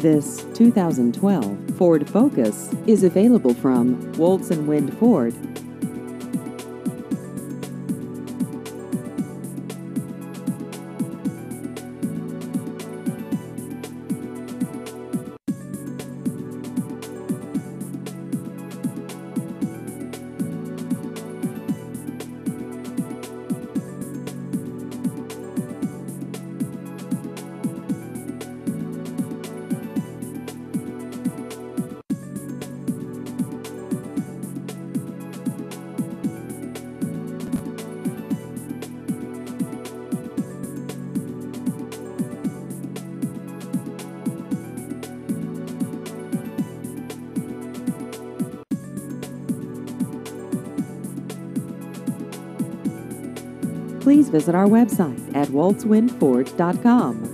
This 2012 Ford Focus is available from Woltz and Wind Ford. Please visit our website at woltzwindford.com.